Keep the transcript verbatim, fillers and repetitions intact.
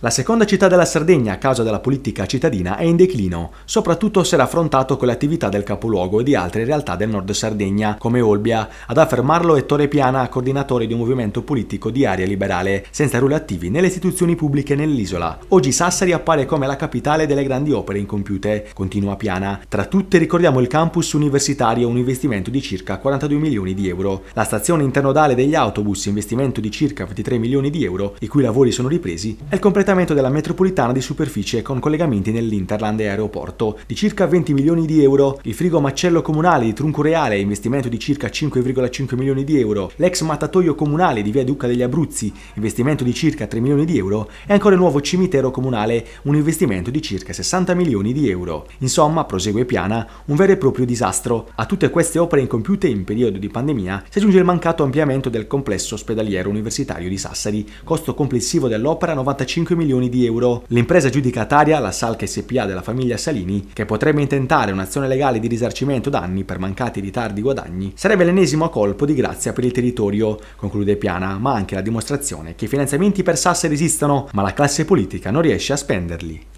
La seconda città della Sardegna, a causa della politica cittadina, è in declino, soprattutto se raffrontato con le attività del capoluogo e di altre realtà del nord Sardegna, come Olbia. Ad affermarlo è Torre Piana, coordinatore di un movimento politico di area liberale, senza ruoli attivi nelle istituzioni pubbliche nell'isola. Oggi Sassari appare come la capitale delle grandi opere incompiute, continua Piana. Tra tutte ricordiamo il campus universitario, un investimento di circa quarantadue milioni di euro. La stazione internodale degli autobus, investimento di circa ventitré milioni di euro, i cui lavori sono ripresi, e il completamento della metropolitana di superficie con collegamenti nell'Interland e aeroporto di circa venti milioni di euro, il frigo macello comunale di Truncoreale, investimento di circa cinque virgola cinque milioni di euro, l'ex mattatoio comunale di via Duca degli Abruzzi, investimento di circa tre milioni di euro, e ancora il nuovo cimitero comunale, un investimento di circa sessanta milioni di euro. Insomma, prosegue Piana, un vero e proprio disastro. A tutte queste opere incompiute in periodo di pandemia si aggiunge il mancato ampliamento del complesso ospedaliero universitario di Sassari, costo complessivo dell'opera novantacinque milioni di euro. L'impresa giudicataria, la Salk S P A della famiglia Salini, che potrebbe intentare un'azione legale di risarcimento danni per mancati ritardi guadagni, sarebbe l'ennesimo colpo di grazia per il territorio, conclude Piana, ma anche la dimostrazione che i finanziamenti per Sassari esistono, ma la classe politica non riesce a spenderli.